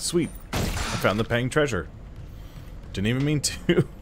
Sweet. I found the Peng treasure. Didn't even mean to.